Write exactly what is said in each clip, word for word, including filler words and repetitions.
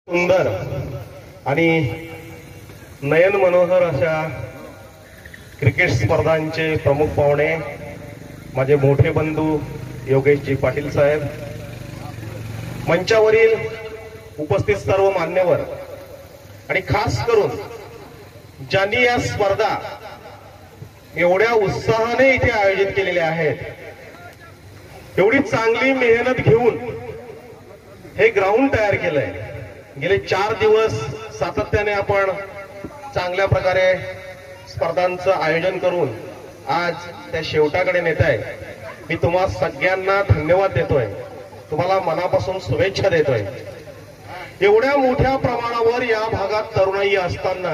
सुंदर आणि नयन मनोहर अशा क्रिकेट स्पर्धांचे प्रमुख पाहुणे माझे मोठे बंधू योगेशजी पाटील साहेब, मंचावरील उपस्थित सर्व मान्यवर आणि खास करून ज्यांनी या स्पर्धा एवढ्या उत्साहाने इथे आयोजित केलेल्या आहेत, एवढी चांगली मेहनत घेऊन हे ग्राउंड तयार केलंय। गेले चार दिवस सातत्याने आपण चांगल्या प्रकारे स्पर्धांचं आयोजन करून आज त्या शेवटाकडे नेत आहे। मी तुम्हा सगळ्यांना धन्यवाद देतोय, तुम्हाला मनापासून शुभेच्छा देतोय। एवढ्या मोठ्या प्रमाणावर या भागात तरुणाई असताना,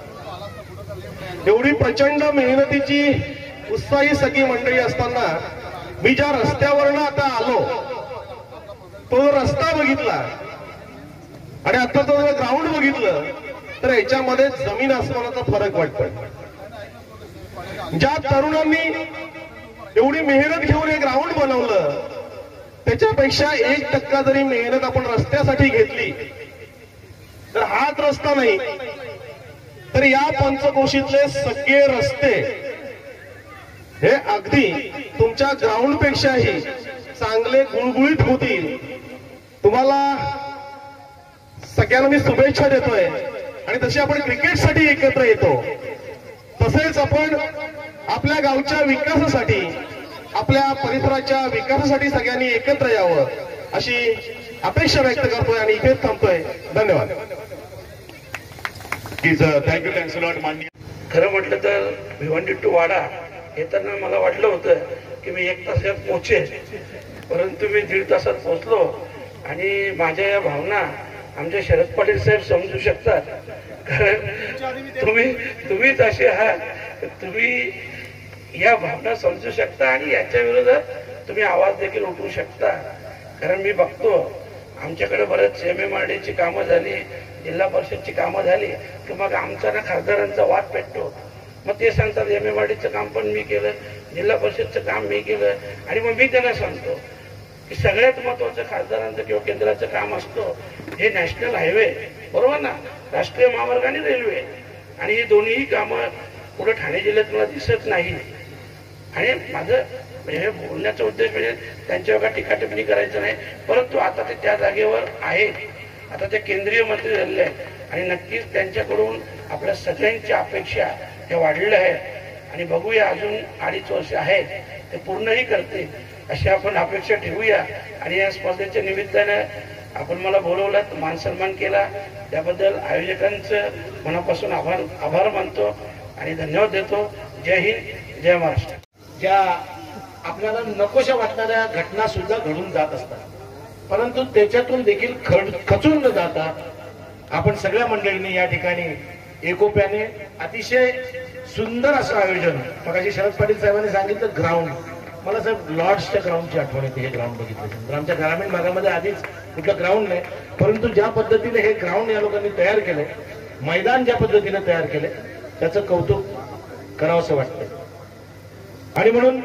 एवढी प्रचंड मेहनतीची उत्साही सगळी मंडळी असताना, मी ज्या रस्त्यावरनं आता आलो तो रस्ता बघितला आणि आता तो ग्राउंड बघितलं तर याच्यामध्ये जमीन आसमानाचा फरक वाटतोय। ज्या तरुणांनी एवढी मेहनत घेऊन हे ग्राउंड बनवलं, त्याच्यापेक्षा एक टक्का जरी मेहनत आपण रस्त्यासाठी घेतली तर हाच रस्ता नाही तर या पंचकोशीतले सगळे रस्ते हे अगदी तुमच्या ग्राउंड पेक्षाही चांगले गुळगुळीत होतील। तुम्हाला सगळ्यांना मी शुभेच्छा देतोय आणि तशी आपण क्रिकेटसाठी एकत्र येतो, तसेच आपण आपल्या गावच्या विकासासाठी, आपल्या परिसराच्या विकासासाठी सगळ्यांनी एकत्र यावं अशी अपेक्षा व्यक्त करतोय आणि इथेच थांबतोय। धन्यवाद। थँक्यू थँक्स लॉट माननीय। खरं म्हटलं तर भिवंडी टू वाडा येताना मला वाटलं होतं की मी एक तासात पोहोचेल, परंतु मी दीड तासात पोहोचलो आणि माझ्या या भावना आमचे शरद पाटील साहेब समजू शकतात, कारण तुम्ही तुम्हीच असे आहात, तुम्ही या भावना समजू शकता आणि याच्या विरोधात तुम्ही आवाज देखील उठवू शकता। कारण मी बघतो आमच्याकडे बरेच एम एम आर डीची कामं झाली, जिल्हा परिषदची कामं झाली की मग आमचा ना खासदारांचा वाद पेटतो। मग ते सांगतात एम एम आर डीचं काम पण मी केलं, जिल्हा परिषदचं काम मी केलं, आणि मग मी त्यांना सांगतो की सगळ्यात महत्वाचं खासदारांचं किंवा केंद्राचं काम असतं हे नॅशनल हायवे, बरोबर ना, राष्ट्रीय महामार्ग आणि रेल्वे, आणि ही दोन्ही कामं पुढे ठाणे जिल्ह्यात मला दिसत नाही। आणि माझं म्हणजे बोलण्याचा उद्देश म्हणजे त्यांच्यावर का टीका टिप्पणी करायचं नाही, परंतु आता ते त्या जागेवर आहेत, आता ते केंद्रीय मंत्री झालेले आहेत आणि नक्कीच त्यांच्याकडून आपल्या सगळ्यांची अपेक्षा हे वाढलेल्या आहेत आणि बघूया अजून अडीच वर्ष आहेत ते पूर्णही करते अशी आपण अपेक्षा ठेवूया। आणि या स्पर्धेच्या निमित्तानं आपण मला बोलवलं, मान सन्मान केला, त्याबद्दल आयोजकांचं मनापासून आभार आभार मानतो आणि धन्यवाद देतो। जय हिंद, जय महाराष्ट्र। ज्या आपल्याला नकोशा वाटणाऱ्या घटना सुद्धा घडून जात असतात, परंतु त्याच्यातून देखील खचून न जाता आपण सगळ्या मंडळींनी या ठिकाणी एकोप्याने अतिशय सुंदर असं आयोजन, मगाशी शरद पाटील साहेबांनी सांगितलं ग्राउंड, मला साहेब लॉर्ड्सच्या ग्राउंडची आठवण येते। हे ग्राउंड बघितलं आमच्या ग्रामीण भागामध्ये आधीच कुठलं ग्राउंड नाही, परंतु ज्या पद्धतीने हे ग्राउंड या लोकांनी तयार केलंय, मैदान ज्या पद्धतीने तयार केलंय, त्याचं कौतुक करावंसं वाटतं। आणि म्हणून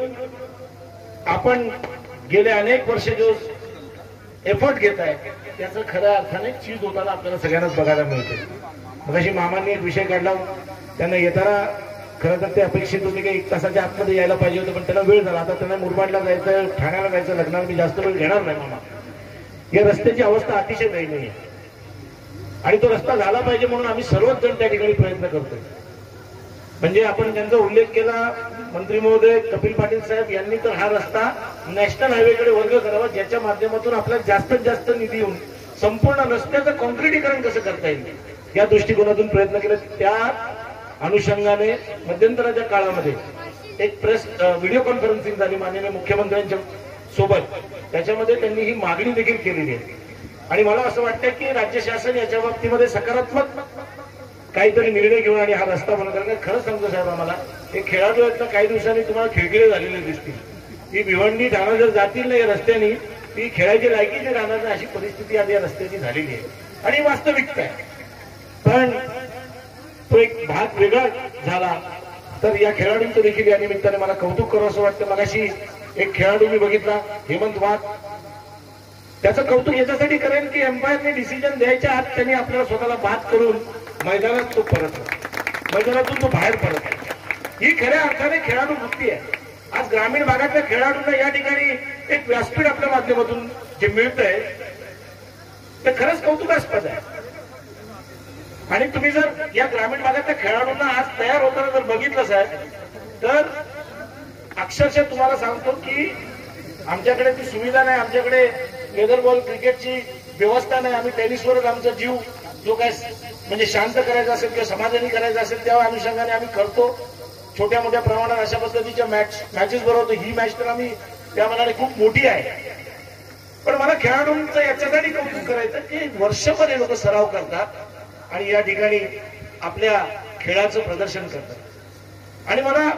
आपण गेले अनेक वर्ष जो एफर्ट घेत आहे त्याचं खऱ्या अर्थाने चीज होताना आपल्याला सगळ्यांनाच बघायला मिळते। मगाशी मामांनी एक विषय काढला, त्यांना येताना खरं तर ते अपेक्षित होते की एक तासाच्या आतमध्ये यायला पाहिजे होतं, पण त्यांना वेळ झाला। आता त्यांना मुरबाडला जायचं, ठाण्याला जायचं, लग्नाला मी जास्त वेळ घेणार नाही मामा। या रस्त्याची अवस्था अतिशय दयनीय आहे आणि तो रस्ता झाला पाहिजे म्हणून आम्ही सर्वच जण त्या ठिकाणी प्रयत्न करतोय। म्हणजे आपण त्यांचा उल्लेख केला, मंत्री महोदय कपिल पाटील साहेब यांनी तर हा रस्ता नॅशनल हायवेकडे वर्ग करावा, ज्याच्या माध्यमातून आपल्याला जास्तीत जास्त निधी येऊन संपूर्ण रस्त्याचं कॉन्क्रिटीकरण कसं करता येईल या दृष्टिकोनातून प्रयत्न केले। त्या अनुषंगाने मध्यंतराच्या काळामध्ये एक प्रेस व्हिडिओ कॉन्फरन्सिंग झाली माननीय मुख्यमंत्र्यांच्या सोबत, त्याच्यामध्ये त्यांनी ही मागणी देखील केलेली आहे। आणि मला असं वाटतं की राज्य शासन याच्या बाबतीमध्ये सकारात्मक काहीतरी निर्णय घेऊन आणि हा रस्ता बनवणार। खरं सांगतो साहेब, आम्हाला हे खेळाडू आहेत ना, काही दिवसांनी तुम्हाला खिळखिळे झालेले दिसतील, ही भिवंडी ठाणा जर जातील ना या रस्त्याने ती खेळायची लायकीची राहणार नाही अशी परिस्थिती आज या रस्त्याची झालेली आहे आणि वास्तविकता आहे। पण तो एक भाग वेगळा झाला तर या खेळाडूंचं देखील या निमित्ताने मला कौतुक करावं असं वाटतं। मगाशी एक खेळाडू मी बघितला, हेमंत वाघ, त्याचं कौतुक याच्यासाठी करेल की एम्पायरने डिसिजन द्यायच्या आत त्यांनी आपल्याला स्वतःला बाद करून मैदानात तो परत मैदानातून तो बाहेर परत ही खऱ्या अर्थाने खेळाडू वृत्ती आहे. आज ग्रामीण भागातल्या खेळाडूंना या ठिकाणी एक व्यासपीठ आपल्या माध्यमातून जे मिळतंय ते खरंच कौतुकास्पद आहे. आणि तुम्ही जर या ग्रामीण भागातल्या खेळाडूंना आज तयार होताना जर बघितलं साहेब तर अक्षरशः तुम्हाला सांगतो की आमच्याकडे ती सुविधा नाही, आमच्याकडे लेदर बॉल क्रिकेटची व्यवस्था नाही. आम्ही टेनिसवरच आमचा जीव जो काय म्हणजे शांत करायचा असेल किंवा समाधानी करायचा असेल त्या अनुषंगाने आम्ही करतो. छोट्या मोठ्या प्रमाणात अशा पद्धतीच्या मॅच मॅचेस भरवतो. ही मॅच तर आम्ही त्या मनाने खूप मोठी आहे. पण मला खेळाडूंचं याच्यासाठी कौतुक करायचं की वर्षभर हे लोक सराव करतात आणि या ठिकाणी आपल्या खेळाचं प्रदर्शन करतात. आणि मला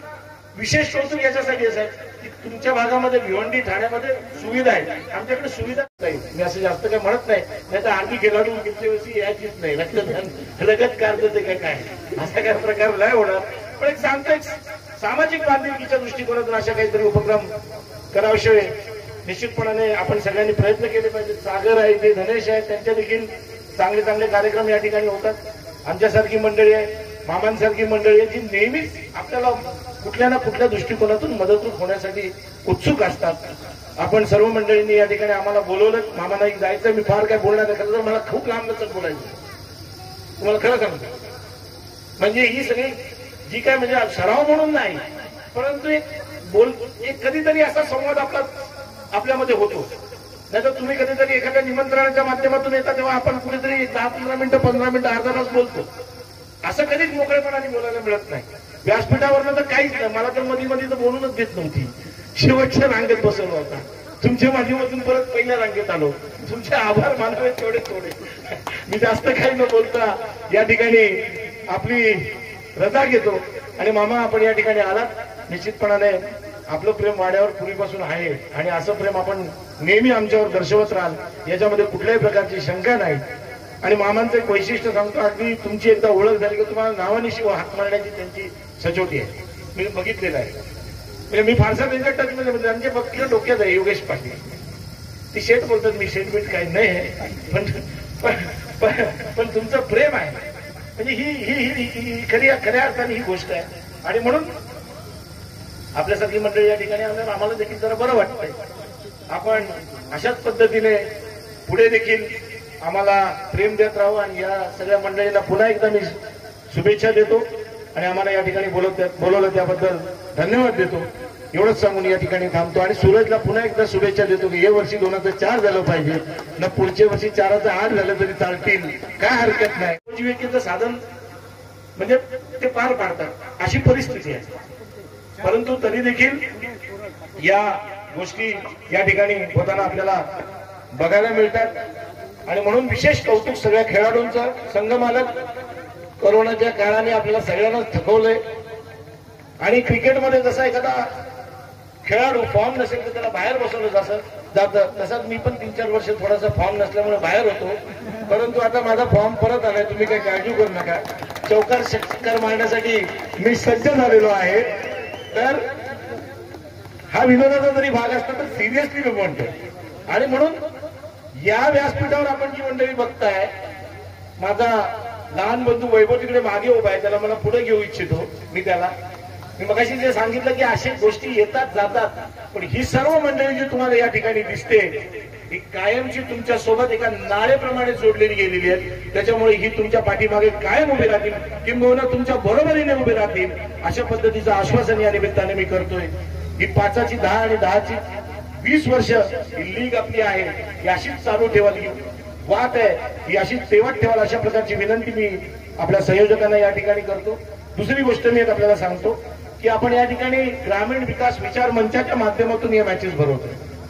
विशेष कौतुक याच्यासाठी असं आहे की तुमच्या भागामध्ये भिवंडी ठाण्यामध्ये सुविधा आहे, आमच्याकडे सुविधा नाही. मी असं जास्त काही म्हणत नाही, नाही तर आरती खेळाडू किती वर्षी यायचीच नाही. रक्तदान रगत काढतं ते काय काय असा काय प्रकार नाही होणार. पण एक सांगतो, एक सामाजिक बांधिलकीच्या दृष्टिकोनातून अशा काहीतरी उपक्रम कराविषयी निश्चितपणाने आपण सगळ्यांनी प्रयत्न केले पाहिजेत. सागर आहे ते धनेश आहे, त्यांच्या देखील चांगले चांगले कार्यक्रम या ठिकाणी होतात. आमच्यासारखी मंडळी आहे, मामांसारखी मंडळी आहे जी नेहमीच आपल्याला कुठल्या ना कुठल्या दृष्टिकोनातून मदतरूप होण्यासाठी उत्सुक असतात. आपण सर्व मंडळींनी या ठिकाणी आम्हाला बोलवलं. मामांना एक जायचं, मी फार काय बोलणार नाही, खरं तर मला खूप लांब लचक बोलायचं तुम्हाला खरं सांगतो. म्हणजे ही सगळी जी काय म्हणजे सराव म्हणून नाही, परंतु एक बोल एक कधीतरी असा संवाद आपला आपल्यामध्ये होतो. नाही तर तुम्ही कधीतरी एखाद्या निमंत्रणाच्या माध्यमातून येता तेव्हा आपण कुठेतरी दहा पंधरा मिनिटं पंधरा मिनिटं अर्धा तास बोलतो. असं कधीच मोकळेपणाने बोलायला मिळत नाही. व्यासपीठावरनं तर काहीच नाही. मला तर मध्ये मध्ये तर बोलूनच देत नव्हती. शेवटच्या रांगेत बसवलं होता. तुमच्या माध्यमातून परत पहिल्या रांगेत आलो. तुमचे आभार मानावे तेवढे थोडे. मी जास्त काही न बोलता या ठिकाणी आपली रजा घेतो. आणि मामा आपण या ठिकाणी आलात, निश्चितपणाने आपलं प्रेम वाड्यावर पूर्वीपासून आहे आणि असं प्रेम आपण नेहमी आमच्यावर दर्शवत राहाल याच्यामध्ये कुठल्याही प्रकारची शंका नाही. आणि मामांचं एक वैशिष्ट्य सांगतो, अगदी तुमची एकदा ओळख झाली की तुम्हाला नावानिशी हात मारण्याची त्यांची सचोटी आहे. मी बघितलेलं आहे. म्हणजे मी फारसा त्यांच्या टचमध्ये म्हणजे त्यांच्या फक्त डोक्यात आहे योगेश पाटील. ती शेठ बोलतात, मी शेठ बीट काही नाही, पण पण तुमचं प्रेम आहे. म्हणजे ही ही ही खरी खऱ्या अर्थाने ही गोष्ट आहे. आणि म्हणून आपल्यासारखी मंडळी या ठिकाणी आल्यावर आम्हाला देखील जरा बरं वाटतंय. आपण अशाच पद्धतीने पुढे देखील आम्हाला प्रेम देत राहू. आणि या सगळ्या मंडळींना पुन्हा एकदा मी शुभेच्छा देतो आणि आम्हाला या ठिकाणी बोलवत बोलवलं त्याबद्दल धन्यवाद देतो. एवढंच सांगून या ठिकाणी थांबतो. आणि सूरजला पुन्हा एकदा शुभेच्छा देतो की हे वर्षी दोनाचं चार झालं पाहिजे ना, पुढच्या वर्षी चाराचं आठ झालं तरी चालतील, काय हरकत नाही. जीविकेचं साधन म्हणजे ते पार पाडतात अशी परिस्थिती आहे. परंतु तरी देखील या गोष्टी या ठिकाणी होताना आपल्याला बघायला मिळतात. आणि म्हणून विशेष कौतुक सगळ्या खेळाडूंचं. संघमालक कोरोनाच्या काळाने आपल्याला सगळ्यांनाच थकवलंय. आणि क्रिकेटमध्ये जसा एखादा खेळाडू फॉर्म नसेल तर त्याला बाहेर बसवलं जसं जातं, तसाच मी पण तीन चार वर्ष थोडासा फॉर्म नसल्यामुळे बाहेर होतो. परंतु आता माझा फॉर्म परत आलाय, तुम्ही काही काळजी करू नका. चौकार षटकार मारण्यासाठी मी सज्ज झालेलो आहे. तर हा विनोदाचा जरी भाग असता तर सिरियसली मी म्हणतो. आणि म्हणून या व्यासपीठावर आपण जी मंडळी बघताय, माझा लहान बंधू वैभव तिकडे मागे उभा आहे, त्याला मला पुढे घेऊ इच्छितो. मी त्याला मी मगाशी जे सांगितलं की अशा गोष्टी येतात जातात, पण ही सर्व मंडळी जी तुम्हाला या ठिकाणी दिसते ही कायमची तुमच्या सोबत एका नाळेप्रमाणे जोडलेली गेलेली आहे. त्याच्यामुळे ही तुमच्या पाठीमागे कायम उभे राहतील, किंबहुना तुमच्या बरोबरीने उभे राहतील, अशा पद्धतीचं आश्वासन या निमित्ताने मी करतोय. ही पाचाची दहा आणि दहाची वीस वर्ष ही लीग आपली आहे, ही अशीच चालू ठेवाल. ही वाट आहे ही अशीच तेवट ठेवाल, अशा प्रकारची विनंती मी आपल्या संयोजकांना या ठिकाणी करतो. दुसरी गोष्ट मी आपल्याला सांगतो की आपण या ठिकाणी ग्रामीण विकास विचार मंचाच्या माध्यमातून या मॅचेस भरवतोय.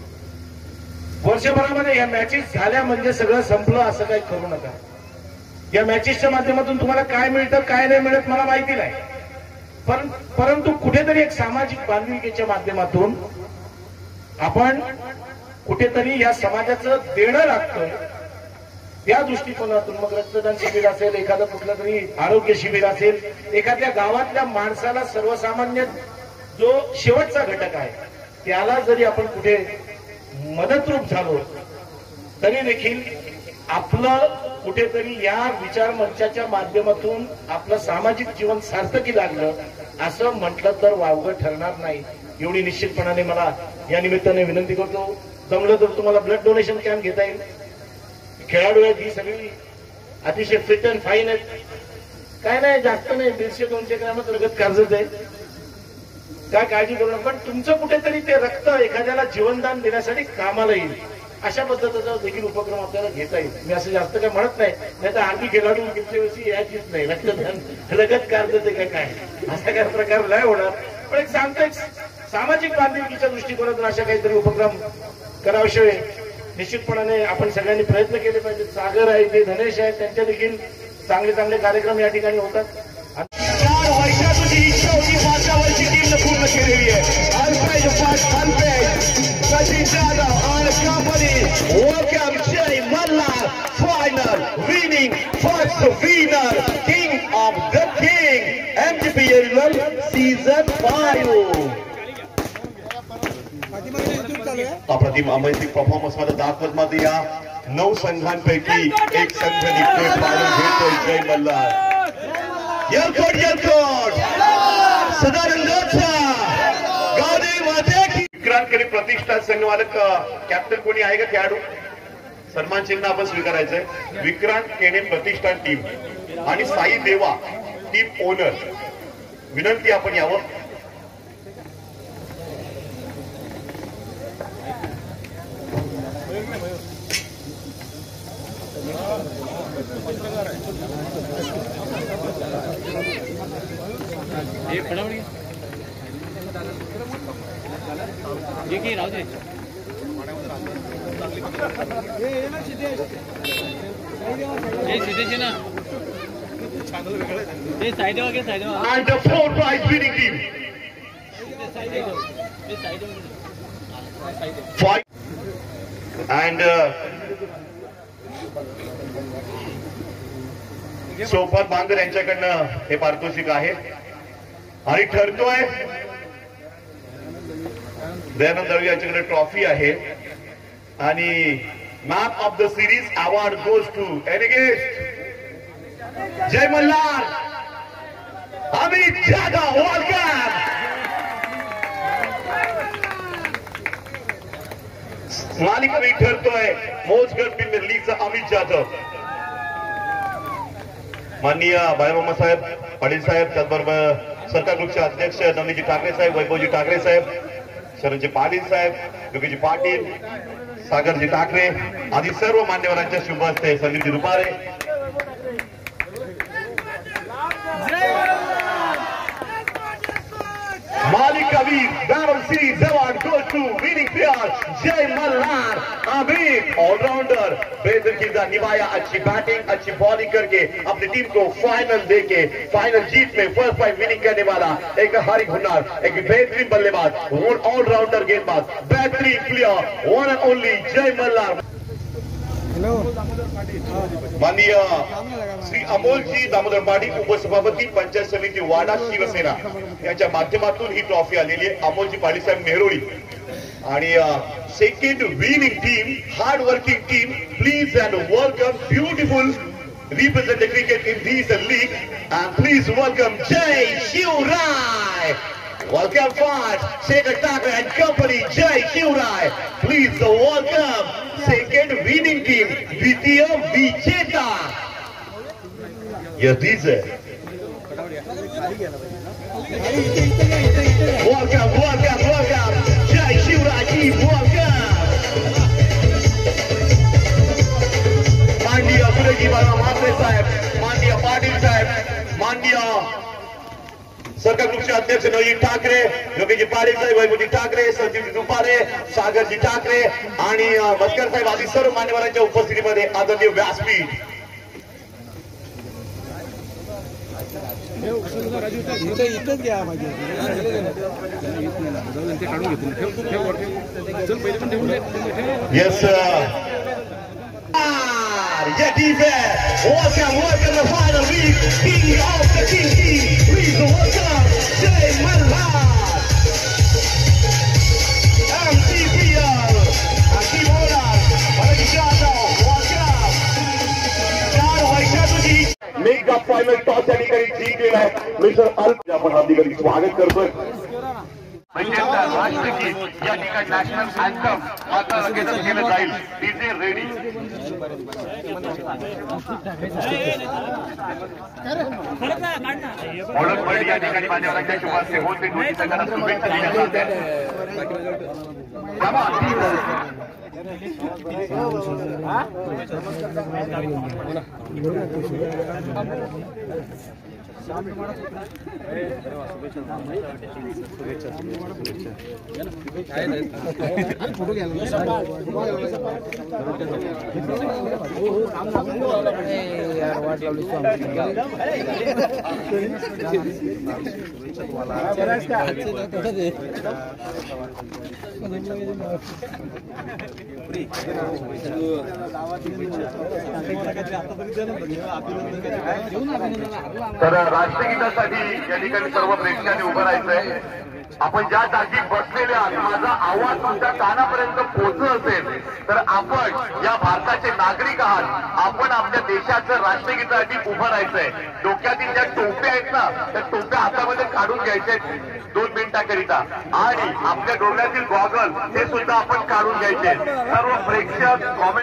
वर्षभरामध्ये या मॅचेस झाल्या म्हणजे सगळं संपलं असं काही करू नका. या मॅचेसच्या माध्यमातून तुम्हाला काय मिळतं काय नाही मिळत मला माहिती नाही, पण परंतु कुठेतरी एक सामाजिक बांधिलकीच्या माध्यमातून आपण कुठेतरी या समाजाचं देणं लागतं. त्या दृष्टिकोनातून मग रक्तदान शिबिर असेल, एखादं कुठलं तरी आरोग्य शिबिर असेल, एखाद्या गावातल्या माणसाला सर्वसामान्य जो शेवटचा घटक आहे त्याला जरी आपण कुठे मदतरूप झालो तरी देखील आपलं कुठेतरी या विचार मंचाच्या माध्यमातून आपलं सामाजिक जीवन सार्थकी लागलं असं म्हटलं तर वावगं ठरणार नाही. एवढी निश्चितपणाने मला या निमित्ताने विनंती करतो. जमलं तर तुम्हाला ब्लड डोनेशन कॅम्प घेता येईल. खेळाडू आहेत ही सगळी अतिशय फिट अँड फाईन आहेत. काय नाही, जास्त नाही, दीडशे दोनशे ग्रॅमच रगत काढत आहे. काय काळजी करू नका. पण तुमचं कुठेतरी ते रक्त एखाद्याला जीवनदान देण्यासाठी कामाला येईल अशा पद्धतीचा देखील उपक्रम आपल्याला घेता येईल. मी असं जास्त काय म्हणत नाही, नाही तर आम्ही खेळाडू किती वर्षी याचीच नाही रक्तदान रगत काढत काय काय असा काय प्रकार नाही होणार. पण एक सांगतोय सामाजिक बांधिलकीच्या दृष्टिकोनातून अशा काहीतरी उपक्रम कराविषयी निश्चितपणाने आपण सगळ्यांनी प्रयत्न केले पाहिजेत. सागर आहे ते धनेश आहेत, त्यांच्या देखील चांगले चांगले कार्यक्रम या ठिकाणी होतात. चार वर्षात तुझी इच्छा होती पाचव्या वर्षी टीमनं पूर्ण केलेली आहे. अल्पेज फर्स्ट अल्पेज सचिन जाधव आणि company welcome Jai Malhar final winning first winner king of the king M T P L season five. अप्रतिम अमेझिंग परफॉर्मन्स मध्ये दाखवत मध्ये या नऊ संघांपैकी एक संघ निघतोय, पाडून घेतोय जय मल्हार. येलकोट येलकोट सदानंदाचा गाडी वाटे. विक्रांतकडे प्रतिष्ठा संघमालक कॅप्टन कोणी आहे का खेळाडू? सन्मान चिन्ह आपण स्वीकारायचंय. विक्रांत केणे प्रतिष्ठान टीम आणि साई देवा टीम ओनर, विनंती आपण यावं. and the four prize winning team. Five and uh, Sopan Bangar यांच्याकडनं हे पारितोषिक आहे आणि ठरतोय. दयानंद दळवी यांच्याकडे ट्रॉफी आहे आणि man of the series award goes to any guest Jai Malhar Amit Jadhav. Welcome. मालिकवी ठरतोय मोजगड प्रीमियर लीगचा अमित जाधव. माननीय बाळमामा साहेब, पाटील साहेब, त्याचबरोबर सरकार ग्रुपचे अध्यक्ष नवनीजी ठाकरे साहेब, वैभवजी ठाकरे साहेब, शरणजी पाटील साहेब, योगीजी पाटील, सागरजी ठाकरे आदी सर्व मान्यवरांच्या शुभ हस्ते संदीपजी Dupare. Malikavi Battle Series Award goes to winning player Jay Malhar Amit allrounder बेदरकीदा निभाया. अच्छी बैटिंग अच्छी बॉलिंग करके अपनी टीम को फाइनल देके फाइनल जीत में फर्स्ट प्राइज विनिंग करने वाला एक हारिक हुनर, एक बेहतरीन बल्लेबाज, वन ऑलराउंडर गेंदबाज, बेहतरीन player one and only Jai Malhar. माननीय श्री अमोलजी दामोदर पाटील उपसभापती पंचायत समिती वाडा शिवसेना यांच्या माध्यमातून ही ट्रॉफी आलेली आहे. अमोलजी पाटील साहेब मेहरोळी आणि second winning team hard working team please and welcome beautiful represent the cricket in this league and please welcome Jai Shivrai. Welcome fast Shekhar Thakre and company Jai Shivrai. Please welcome second winning team Dvitiya Vicheta. Yes, these are. Welcome, welcome, welcome Jai Shivrai team, welcome. माननीय सुरेशजी बाबा म्हात्रे साहेब, माननीय पाटील साहेब, माननीय सरकार ग्रुपचे अध्यक्ष नवजी ठाकरे, योगीजी पाटील साहेब, वैभवजी ठाकरे, संदीपजी दुपारे, सागरजी ठाकरे आणि मस्कर साहेब आदी सर्व मान्यवरांच्या उपस्थितीमध्ये आदरणीय व्यासपीठ. Yes yeah, defense. Welcome, welcome to final week. King of the King team. Please welcome Jay Malhar. M T P L. Team owner, Alexander. Mega final toss या ठिकाणी जिंकलेला आहे मिस्टर अल्प. आपण हार्दिक स्वागत करतोय. राष्ट्रगीत या ठिकाणी नॅशनल अँथम आता लगेचच केलं जाईल. DJ ready. ओळख बळी या ठिकाणी मान्यवरांच्या शुभास्ते होते. दोन्ही संघांना शुभेच्छा दिल्या जातात. तर राष्ट्रगीतासाठी या ठिकाणी सर्व प्रेक्षकांनी उभं राहायचंय. आपण ज्या जागी बसलेले आहात माझा आवाज तुमच्या कानापर्यंत पोहोचत असेल तर आपण या भारताचे नागरिक आहात. आपण आपल्या देशाचं राष्ट्रगीतासाठी उभं राहायचंय. डोक्यातील ज्या टोप्या आहेत ना त्या टोप्या हातामध्ये काढून घ्यायच्या दोन मिनिटाकरिता आणि आपल्या डोळ्यातील गॉगल हे सुद्धा आपण काढून घ्यायचे. सर्व प्रेक्षक कॉमेंट